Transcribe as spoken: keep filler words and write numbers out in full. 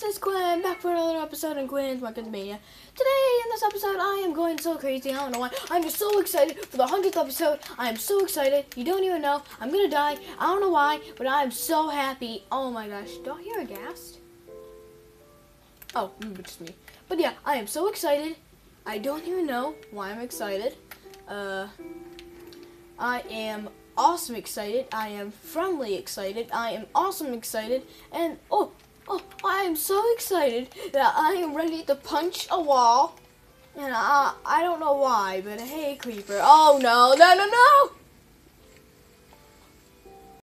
it's Gwen, back for another episode in Gwen's Market Mania. Today, in this episode, I am going so crazy. I don't know why. I'm just so excited for the hundredth episode. I am so excited. You don't even know. I'm gonna die. I don't know why, but I am so happy. Oh my gosh. Do I hear a ghast? Oh, mm, just me. But yeah, I am so excited. I don't even know why I'm excited. Uh, I am awesome excited. I am friendly excited. I am awesome excited. And, oh, oh, I am so excited that I am ready to punch a wall. And I, I don't know why, but hey, Creeper. Oh, no, no, no, no!